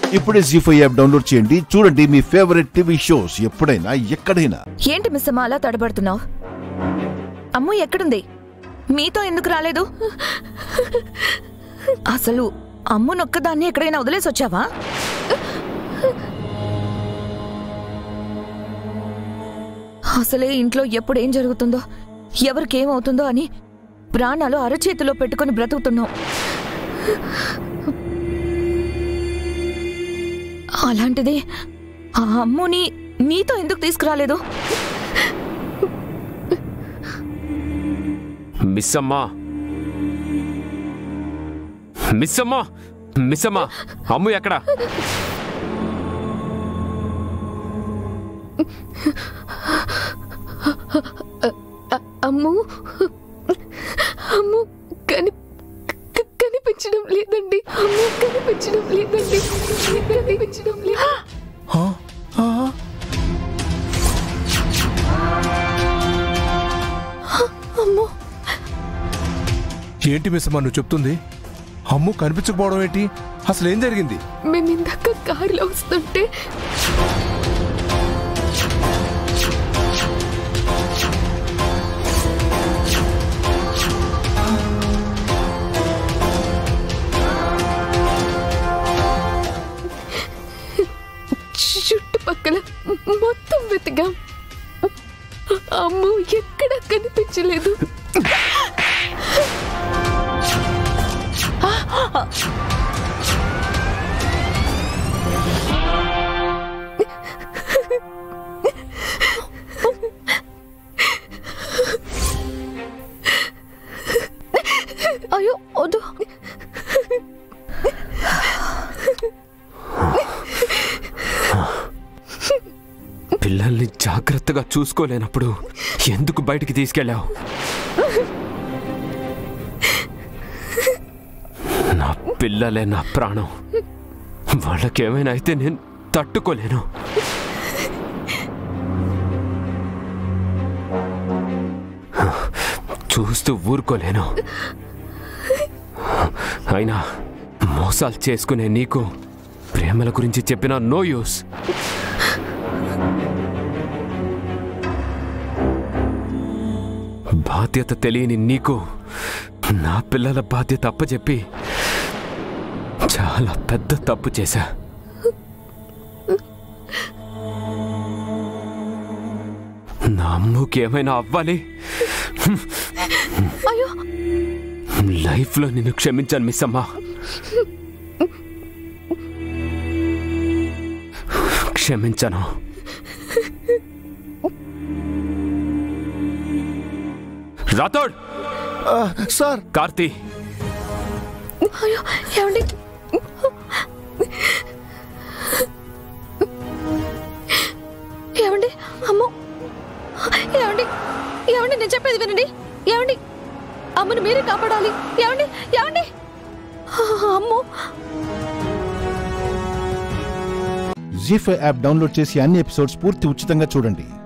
ఇప్పుడే జీ5 app download చేయండి. చూడండి మీ ఫేవరెట్ టీవీ షోస్ ఎప్పుడైనా ఎక్కడైనా. ఏంటి మిస్ అమ్మ అలా తడబడుతున్నావు? అమ్ము ఎక్కడుంది? మీతో ఎందుకు రాలేదు? అసలు అమ్ము నొక్కదాన్ని ఎక్కడైనా వదిలేసి వచ్చావా? అసలే ఇంట్లో ఎప్పుడేం జరుగుతుందో ఎవరికేమవుతుందో అని ప్రాణాలు అరచేతిలో పెట్టుకుని బ్రతుకుతున్నావు. అలాంటిది ఆ అమ్ముని నీతో ఎందుకు తీసుకురాలేదు? మిస్సమ్మా మిస్సమ్మా మిస్సమ్మా అమ్ము ఎక్కడ? అమ్ము అమ్ము కనిపించడం లేదండి. అమ్ము కనిపించడం లేదండి. కనిపించడం లేదు. అమ్ము ఏంటి మిస్సమ్మా నువ్వు చెప్తుంది? అమ్ము కనిపించకపోవడం ఏంటి? అసలు ఏం జరిగింది? మేము ఇందాక కారులో వస్తుంటే చుట్టుపక్కల మొత్తం వెతికాం. అమ్ము ఎక్కడ కనిపించలేదు. అయ్యో వద్దు. పిల్లల్ని జాగ్రత్తగా చూసుకోలేనప్పుడు ఎందుకు బయటికి తీసుకెళ్ళావు? నా పిల్లలే నా ప్రాణం. వాళ్ళకేమైనా అయితే నేను తట్టుకోలేను. చూస్తూ ఊరుకోలేను. అయినా మోసాలు చేసుకునే నీకు ప్రేమల గురించి చెప్పినా నో యూస్. బాధ్యత తెలియని నీకు నా పిల్లల బాధ్యత అప్పచెప్పి చాలా పెద్ద తప్పు చేశా. నా అమ్ముకి ఏమైనా అవ్వాలి, లైఫ్లో నిన్ను క్షమించాను మిస్సమ్మా. క్షమించాను. రాథోడ్ సార్. కార్తీ ఏమండి? ఏమండి? అమ్ము ఏమండి? ఏమండి నేను చెప్పేది వినండి. ఏమండి? అమ్ముని మీరే కాపాడాలి. ఏమండి? ఏమండి? అమ్ము. జీ5 యాప్ డౌన్లోడ్ చేసి అన్ని ఎపిసోడ్స్ పూర్తి ఉచితంగా చూడండి.